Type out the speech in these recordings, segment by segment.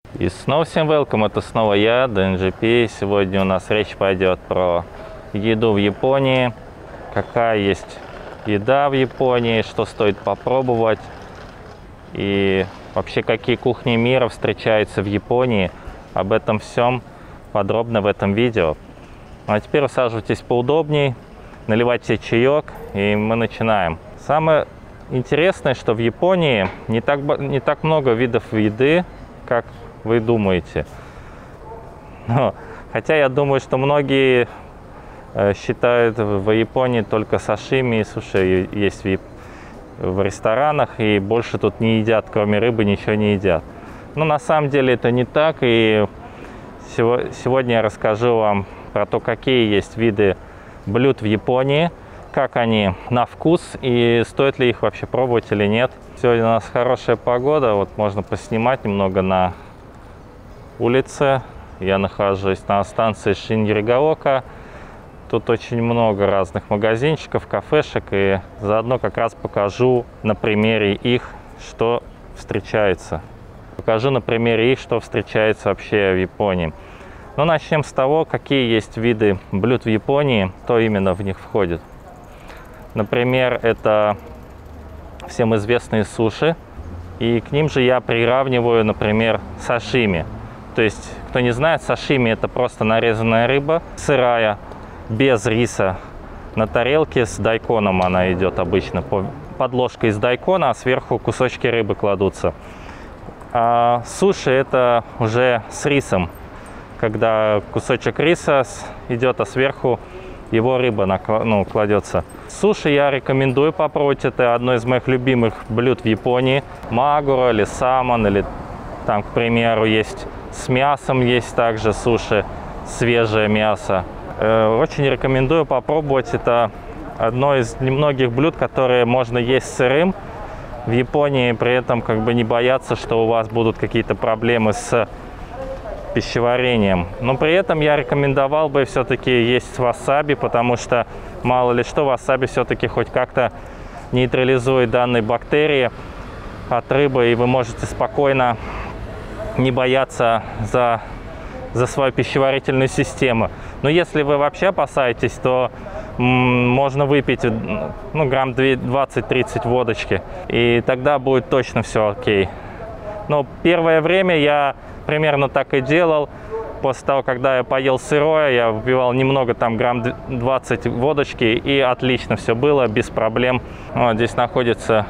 И снова всем welcome, это снова я, DNGP. Сегодня у нас речь пойдет про еду в Японии, какая есть еда в Японии, что стоит попробовать и вообще какие кухни мира встречаются в Японии. Об этом всем подробно в этом видео. А теперь усаживайтесь поудобней, наливайте чаек и мы начинаем. Самое интересное, что в Японии не так много видов еды, как вы думаете. Хотя я думаю, что многие считают в Японии только сашими и суши есть в ресторанах, и больше тут не едят, кроме рыбы ничего не едят. Но на самом деле это не так, и сегодня я расскажу вам про то, какие есть виды блюд в Японии, как они на вкус и стоит ли их вообще пробовать или нет. Сегодня у нас хорошая погода, вот можно поснимать немного на улице. Я нахожусь на станции Шиньригаока. Тут очень много разных магазинчиков, кафешек, и заодно как раз покажу на примере их, что встречается. Покажу на примере их, что встречается вообще в Японии. Но начнем с того, какие есть виды блюд в Японии, то именно в них входит. Например, это всем известные суши, и к ним же я приравниваю, например, сашими. То есть, кто не знает, сашими — это просто нарезанная рыба, сырая, без риса, на тарелке с дайконом она идет обычно, под ложкой из дайкона, а сверху кусочки рыбы кладутся. А суши — это уже с рисом, когда кусочек риса идет, а сверху его рыба кладется. Суши я рекомендую попробовать, это одно из моих любимых блюд в Японии. Магуро или самон, или там, к примеру, есть с мясом, есть также суши, свежее мясо. Очень рекомендую попробовать. Это одно из немногих блюд, которые можно есть сырым в Японии, при этом как бы не бояться, что у вас будут какие-то проблемы с пищеварением. Но при этом я рекомендовал бы все-таки есть с васаби, потому что мало ли что, васаби все-таки хоть как-то нейтрализует данные бактерии от рыбы, и вы можете спокойно не бояться за свою пищеварительную систему. Но если вы вообще опасаетесь, то можно выпить грамм 20-30 водочки, и тогда будет точно все окей. Но первое время я примерно так и делал. После того, когда я поел сырое, я выпивал немного, там грамм 20 водочки, и отлично все было, без проблем. Вот здесь находится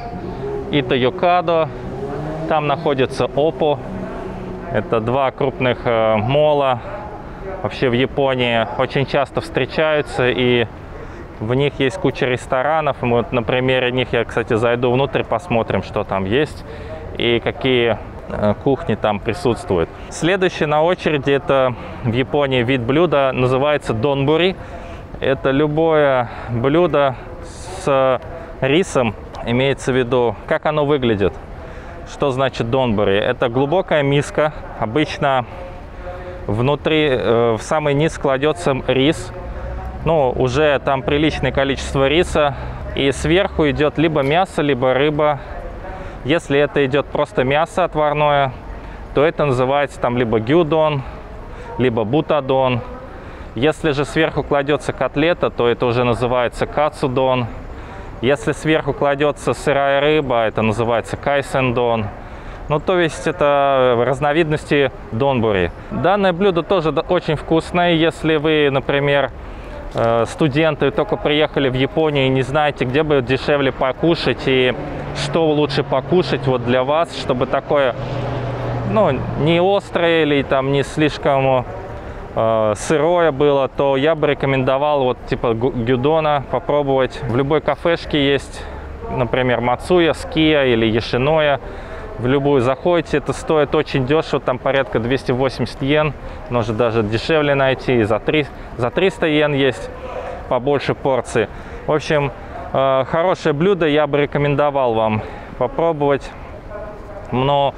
Ито-Йокадо, там находится Оппо. Это два крупных мола вообще в Японии, очень часто встречаются, и в них есть куча ресторанов. И вот на примере них я, кстати, зайду внутрь, посмотрим, что там есть и какие кухни там присутствуют. Следующий на очереди — это в Японии вид блюда, называется донбури. Это любое блюдо с рисом, имеется в виду, как оно выглядит. Что значит донбури? Это глубокая миска. Обычно внутри, в самый низ кладется рис. Уже там приличное количество риса. И сверху идет либо мясо, либо рыба. Если это идет просто мясо отварное, то это называется там либо гюдон, либо бутадон. Если же сверху кладется котлета, то это уже называется кацудон. Если сверху кладется сырая рыба, это называется кайсендон. То есть это разновидности донбури. Данное блюдо тоже очень вкусное. Если вы, например, студенты, только приехали в Японию и не знаете, где бы дешевле покушать и что лучше покушать вот для вас, чтобы такое, не острое или там не слишком сырое было, то я бы рекомендовал вот типа гюдона попробовать. В любой кафешке есть, например, Мацуя, Ския или Яшиноя. В любую заходите, это стоит очень дешево, там порядка 280 йен, можно даже дешевле найти, за 300 йен есть побольше порции. В общем, хорошее блюдо, я бы рекомендовал вам попробовать. Но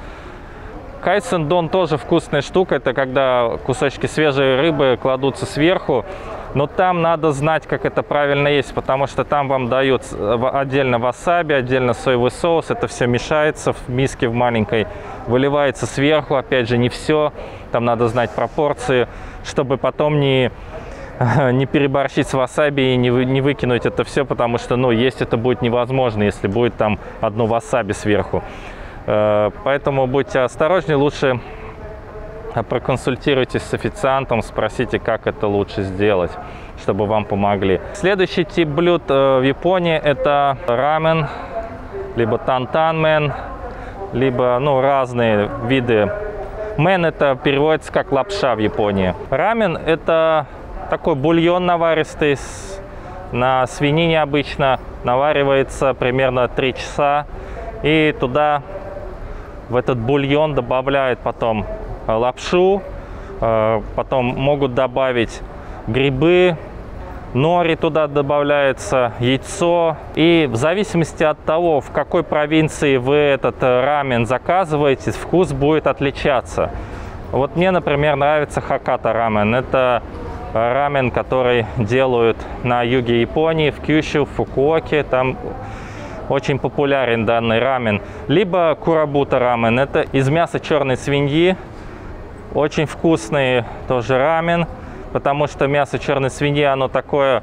кайсендон тоже вкусная штука, это когда кусочки свежей рыбы кладутся сверху. Но там надо знать, как это правильно есть, потому что там вам дают отдельно васаби, отдельно соевый соус. Это все мешается в миске в маленькой, выливается сверху. Опять же, не все. Там надо знать пропорции, чтобы потом не переборщить с васаби и не выкинуть это все, потому что, ну, есть это будет невозможно, если будет там одно васаби сверху. Поэтому будьте осторожнее, лучше проконсультируйтесь с официантом, спросите, как это лучше сделать, чтобы вам помогли. Следующий тип блюд в Японии – это рамен, либо тантан-мен, либо, ну, разные виды. Мен – это переводится как лапша в Японии. Рамен – это такой бульон наваристый, на свинине обычно, наваривается примерно 3 часа. И туда, в этот бульон, добавляют потом лапшу, потом могут добавить грибы, нори туда добавляется, яйцо. И в зависимости от того, в какой провинции вы этот рамен заказываете, вкус будет отличаться. Вот мне, например, нравится Хаката рамен. Это рамен, который делают на юге Японии, в Кюшю, в Фукуоке. Там очень популярен данный рамен. Либо курабута рамен. Это из мяса черной свиньи. Очень вкусный тоже рамен, потому что мясо черной свиньи, оно такое,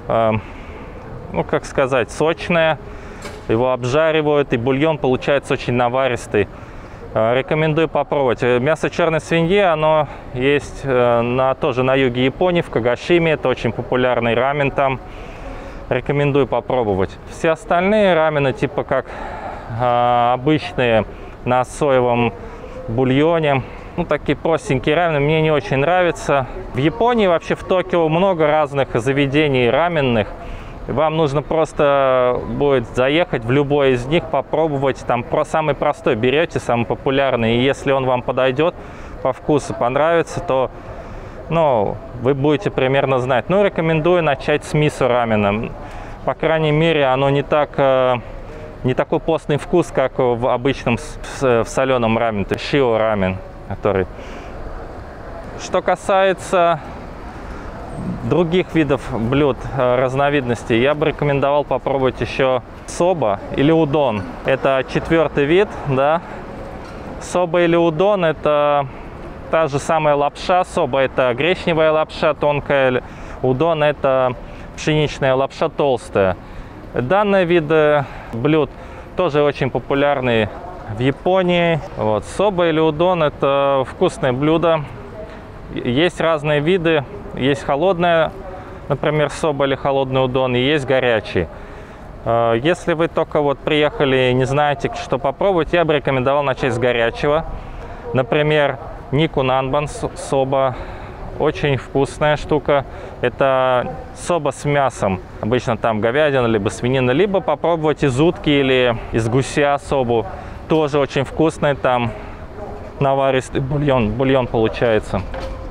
ну, как сказать, сочное. Его обжаривают, и бульон получается очень наваристый. Рекомендую попробовать. Мясо черной свиньи, оно есть тоже на юге Японии, в Кагашиме. Это очень популярный рамен там. Рекомендую попробовать. Все остальные рамены, типа как обычные на соевом бульоне, ну, такие простенькие рамены, мне не очень нравятся. В Японии, вообще в Токио, много разных заведений раменных. Вам нужно просто будет заехать в любой из них, попробовать. Там самый простой берете, самый популярный. И если он вам подойдет по вкусу, понравится, то, ну, вы будете примерно знать. Ну, рекомендую начать с мисо раменом. По крайней мере, оно не такой постный вкус, как в обычном в соленом рамене. Это шио рамен. Что касается других видов блюд, разновидностей, я бы рекомендовал попробовать еще соба или удон. Это 4-й вид, да. Соба или удон – это та же самая лапша. Соба – это гречневая лапша тонкая, удон – это пшеничная лапша толстая. Данный вид блюд тоже очень популярный в Японии. Вот. Соба или удон – это вкусное блюдо. Есть разные виды. Есть холодная, например, соба или холодный удон, и есть горячий. Если вы только вот приехали и не знаете, что попробовать, я бы рекомендовал начать с горячего. Например, Нику Нанбан соба. Очень вкусная штука. Это соба с мясом. Обычно там говядина, либо свинина. Либо попробовать из утки или из гуся собу. Тоже очень вкусный, там наваристый бульон получается.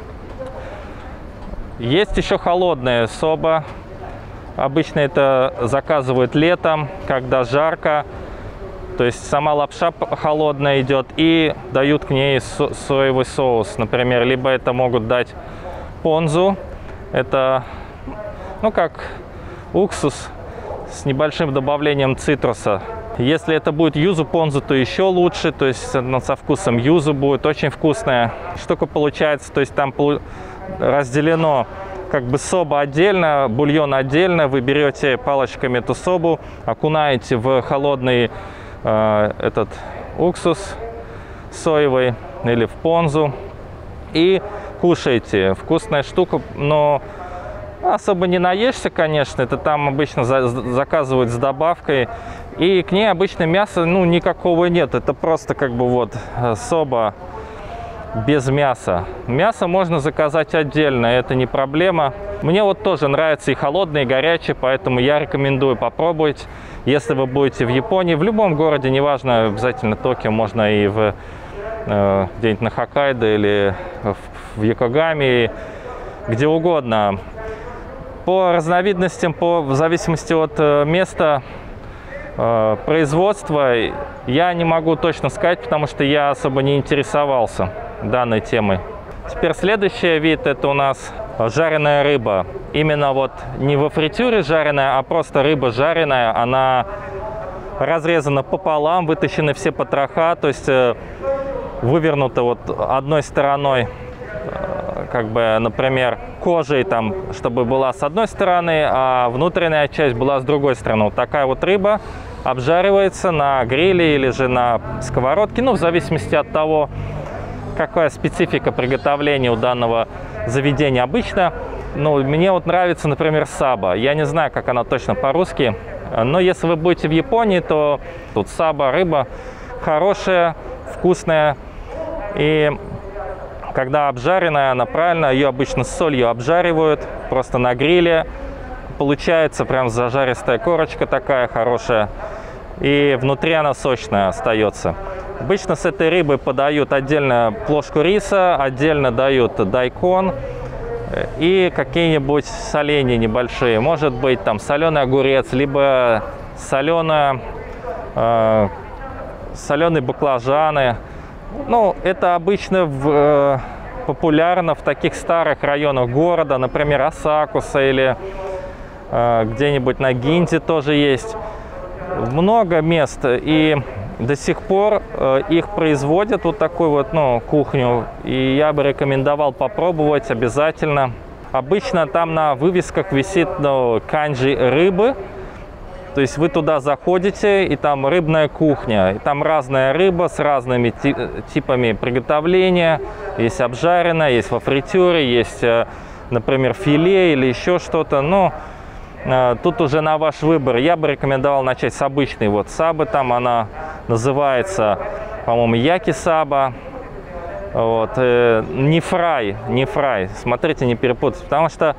Есть еще холодная соба. Обычно это заказывают летом, когда жарко. То есть сама лапша холодная идет, и дают к ней соевый соус. Например, либо это могут дать понзу. Это, ну, как уксус с небольшим добавлением цитруса. Если это будет юзу понзу, то еще лучше. То есть со вкусом юзу будет очень вкусная штука получается. То есть там разделено как бы соба отдельно, бульон отдельно. Вы берете палочками эту собу, окунаете в холодный этот уксус соевый или в понзу и кушаете. Вкусная штука, но особо не наешься, конечно. Это там обычно заказывают с добавкой. И к ней обычно мяса, ну, никакого нет. Это просто как бы вот соба без мяса. Мясо можно заказать отдельно, это не проблема. Мне вот тоже нравится и холодное, и горячее, поэтому я рекомендую попробовать. Если вы будете в Японии, в любом городе, неважно, обязательно Токио, можно и где-нибудь на Хоккайдо или в Йокогаме, где угодно. По разновидностям, в зависимости от места производства, я не могу точно сказать, потому что я особо не интересовался данной темой. Теперь следующий вид — это у нас жареная рыба, именно вот не во фритюре жареная, а просто рыба жареная, она разрезана пополам, вытащены все потроха, то есть вывернута вот одной стороной, как бы, например, кожей там, чтобы была с одной стороны, а внутренняя часть была с другой стороны. Вот такая вот рыба обжаривается на гриле или же на сковородке, ну, в зависимости от того, какая специфика приготовления у данного заведения. Обычно, ну, мне вот нравится, например, саба. Я не знаю, как она точно по-русски, но если вы будете в Японии, то тут саба, рыба хорошая, вкусная. И когда обжаренная, она правильно, ее обычно с солью обжаривают, просто на гриле. Получается прям зажаристая корочка такая хорошая. И внутри она сочная остается. Обычно с этой рыбой подают отдельно плошку риса, отдельно дают дайкон и какие-нибудь соленья небольшие. Может быть, там соленый огурец, либо соленые баклажаны. Ну, это обычно популярно в таких старых районах города, например, Асакуса или где-нибудь на Гинзе тоже есть. Много мест, и до сих пор их производят, вот такую вот, ну, кухню. И я бы рекомендовал попробовать обязательно. Обычно там на вывесках висит, ну, канджи рыбы. То есть вы туда заходите, и там рыбная кухня. И там разная рыба с разными типами приготовления. Есть обжаренная, есть во фритюре, есть, например, филе или еще что-то. Ну, тут уже на ваш выбор. Я бы рекомендовал начать с обычной вот сабы. Там она называется, по-моему, яки-саба. Вот. Не фрай. Смотрите, не перепутайте. Потому что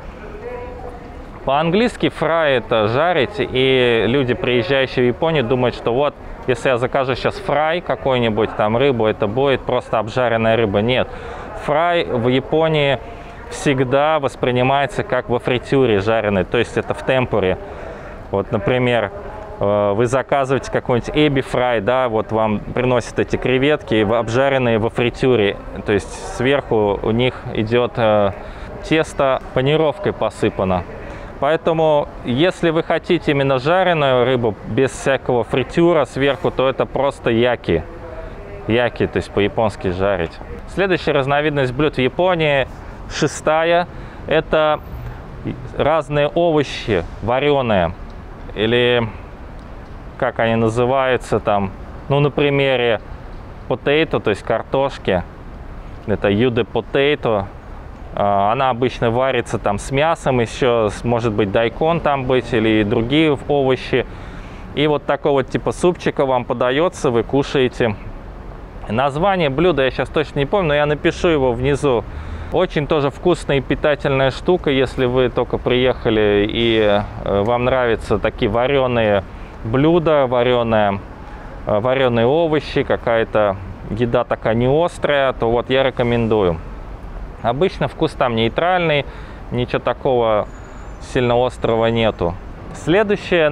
по-английски фрай – это жарить. И люди, приезжающие в Японию, думают, что вот, если я закажу сейчас фрай какой-нибудь, там рыбу, это будет просто обжаренная рыба. Нет. Фрай в Японии всегда воспринимается как во фритюре жареный, то есть это в темпуре. Вот, например, вы заказываете какой-нибудь эби фрай, да, вот вам приносят эти креветки обжаренные во фритюре, то есть сверху у них идет тесто панировкой посыпано. Поэтому, если вы хотите именно жареную рыбу без всякого фритюра сверху, то это просто яки. Яки, то есть по-японски жарить. Следующая разновидность блюд в Японии, шестая, это разные овощи вареные, или как они называются там, ну, на примере potato, то есть картошки, это юде potato, она обычно варится там с мясом, еще может быть дайкон там быть или другие овощи, и вот такого вот типа супчика вам подается, вы кушаете. Название блюда я сейчас точно не помню, но я напишу его внизу. Очень тоже вкусная и питательная штука, если вы только приехали и вам нравятся такие вареные блюда, вареные овощи, какая-то еда такая не острая, то вот я рекомендую. Обычно вкус там нейтральный, ничего такого сильно острого нету. Следующее,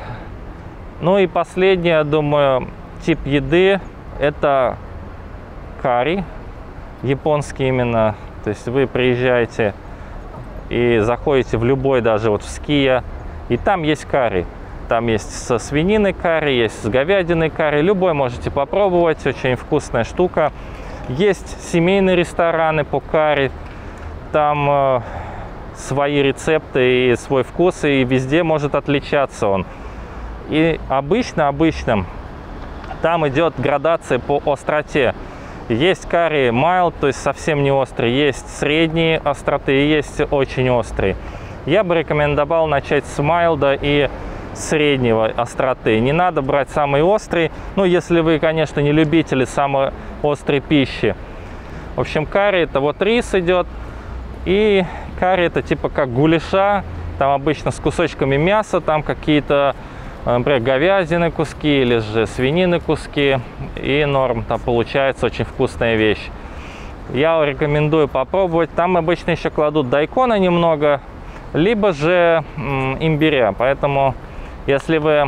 ну и последний, я думаю, тип еды, это карри, японский именно. То есть вы приезжаете и заходите в любой, даже вот в Ския, и там есть карри. Там есть со свининой карри, есть с говядиной карри. Любой можете попробовать, очень вкусная штука. Есть семейные рестораны по карри, там свои рецепты и свой вкус, и везде может отличаться он. И обычно там идет градация по остроте. Есть карри mild, то есть совсем не острый, есть средние остроты и есть очень острый. Я бы рекомендовал начать с майлда и среднего остроты. Не надо брать самый острый, ну, если вы, конечно, не любители самой острой пищи. В общем, карри — это вот рис идет, и карри — это типа как гуляша, там обычно с кусочками мяса, там какие-то, например, говядины куски или же свинины куски, и норм, там получается очень вкусная вещь. Я рекомендую попробовать. Там обычно еще кладут дайкона немного, либо же имбиря, поэтому если вы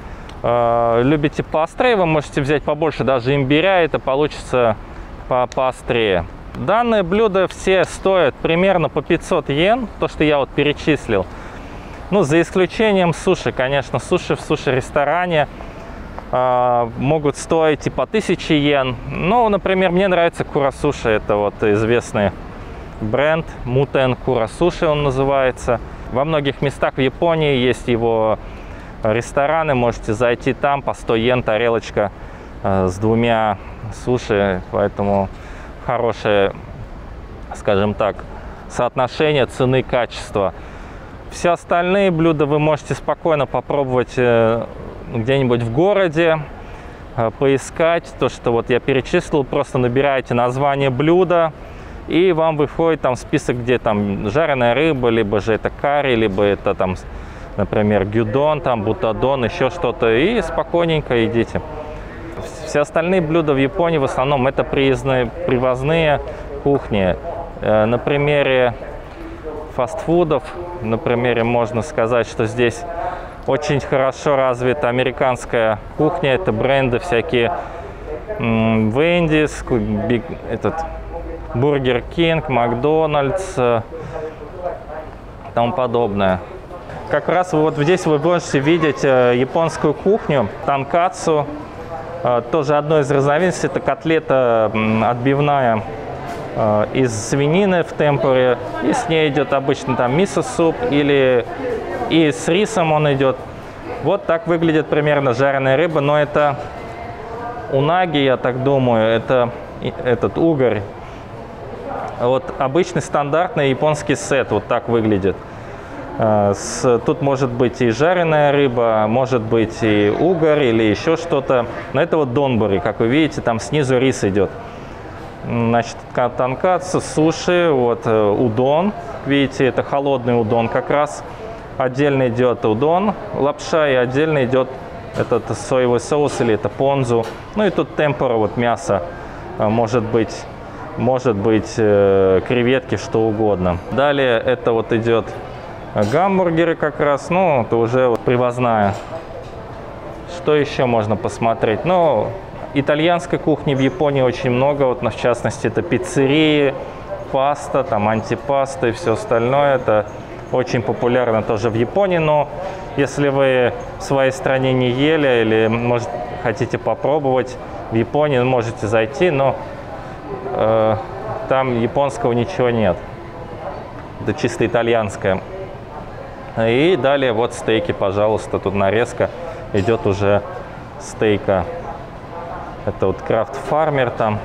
любите поострее, вы можете взять побольше даже имбиря, это получится поострее. Данные блюда все стоят примерно по 500 йен, то, что я вот перечислил. Ну, за исключением суши, конечно, суши в суши-ресторане могут стоить и по 1000 йен. Ну, например, мне нравится Кура-суши, это вот известный бренд, Мутен Кура-суши он называется. Во многих местах в Японии есть его рестораны, можете зайти там, по 100 йен тарелочка с 2 суши, поэтому хорошее, скажем так, соотношение цены-качества. Все остальные блюда вы можете спокойно попробовать где-нибудь в городе, поискать то, что вот я перечислил, просто набираете название блюда, и вам выходит там список, где там жареная рыба, либо же это карри, либо это там, например, гюдон, там бутадон, еще что-то, и спокойненько идите. Все остальные блюда в Японии в основном это привозные кухни. На примере фастфудов, на примере можно сказать, что здесь очень хорошо развита американская кухня. Это бренды всякие Вендис, Бургер Кинг, Макдональдс, тому подобное. Как раз вот здесь вы можете видеть японскую кухню, танкацу. Тоже одной из разновидностей, это котлета отбивная из свинины в темпуре. И с ней идет обычно там мисо-суп или и с рисом он идет. Вот так выглядит примерно жареная рыба, но это унаги, я так думаю, это этот угорь. Вот обычный стандартный японский сет вот так выглядит. Тут может быть и жареная рыба, может быть и угорь или еще что-то. Но это вот донбори, как вы видите, там снизу рис идет. Значит, танкацу, суши, вот удон, видите, это холодный удон как раз. Отдельно идет удон, лапша, и отдельно идет этот соевый соус или это понзу. Ну и тут темпура, вот мясо, может быть креветки, что угодно. Далее это вот идет гамбургеры как раз, ну это уже вот привозная. Что еще можно посмотреть? Ну, итальянской кухни в Японии очень много, вот в частности это пиццерии, паста, там антипаста и все остальное. Это очень популярно тоже в Японии, но если вы в своей стране не ели или, может, хотите попробовать в Японии, можете зайти, но там японского ничего нет. Это чисто итальянское. И далее вот стейки, пожалуйста, тут нарезка идет уже стейка. Это вот Крафт Фармер там.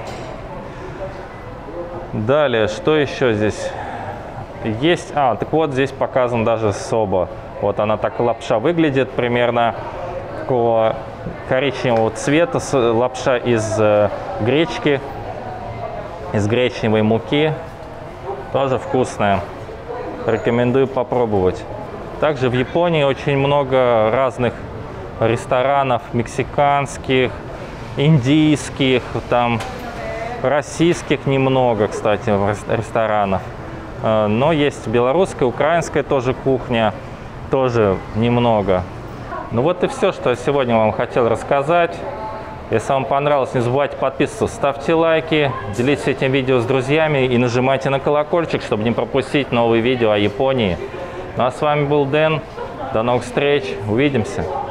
Далее, что еще здесь есть? Так вот здесь показан даже соба. Вот она так лапша выглядит примерно такого коричневого цвета. Лапша из гречки, из гречневой муки. Тоже вкусная. Рекомендую попробовать. Также в Японии очень много разных ресторанов мексиканских, индийских, там российских немного, кстати, ресторанов. Но есть белорусская, украинская тоже кухня, тоже немного. Ну вот и все, что я сегодня вам хотел рассказать. Если вам понравилось, не забывайте подписываться, ставьте лайки, делитесь этим видео с друзьями и нажимайте на колокольчик, чтобы не пропустить новые видео о Японии. Ну а с вами был Дэн. До новых встреч. Увидимся.